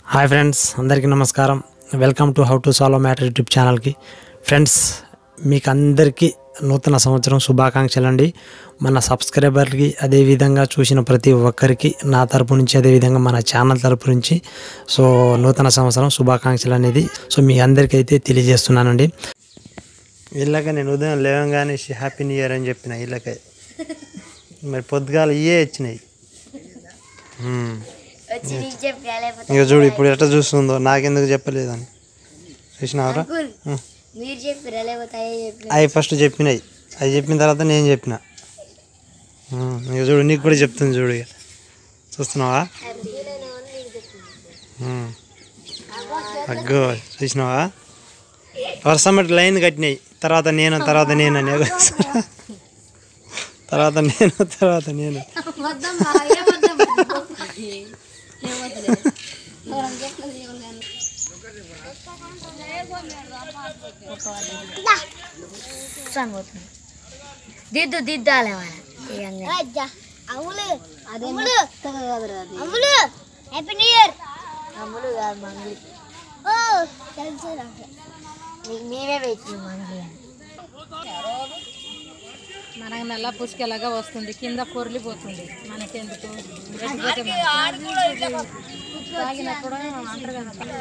Hi friends, అందరికీ నమస్కారం. Welcome to how to solve matter YouTube ఛానల్కి. ఫ్రెండ్స్, మీకు అందరికీ నూతన సంవత్సరం శుభాకాంక్షలు అండి. మన సబ్స్క్రైబర్కి, అదేవిధంగా చూసిన ప్రతి ఒక్కరికి నా తరపు నుంచి, అదేవిధంగా మన ఛానల్ తరపు నుంచి నూతన సంవత్సరం శుభాకాంక్షలు అనేది మీ అందరికైతే తెలియజేస్తున్నానండి. వీళ్ళకి నేను ఉదయం లేవగానే హ్యాపీ న్యూ ఇయర్ అని చెప్పిన వీళ్ళకై. మరి పొద్దుగాల ఇవే వచ్చినాయి. ఇక చూడు ఇప్పుడు ఎట్లా చూస్తుందో, నాకెందుకు చెప్పలేదని చూసినావరా. అవి ఫస్ట్ చెప్పినాయి, అవి చెప్పిన తర్వాత నేను చెప్పిన. ఇక చూడు, నీకు కూడా చెప్తుంది చూడు. ఇక చూస్తున్నావా? అగ్గో చూసినావా? వర్షం బట్టి లైన్ కట్టినాయి. తర్వాత నేను అని తర్వాత నేను దిద్దు దిద్దాలి హ్యాపీ న్యూ ఇయర్. అమ్ములు కాదు మంగ్లీ. మేమే పెట్టిన మంగ్లీ. మనకు నల్ల పుష్కలాగా వస్తుంది, కింద పొర్లిపోతుంది. మనకెందుకు తాగినప్పుడు అంటారు కదా.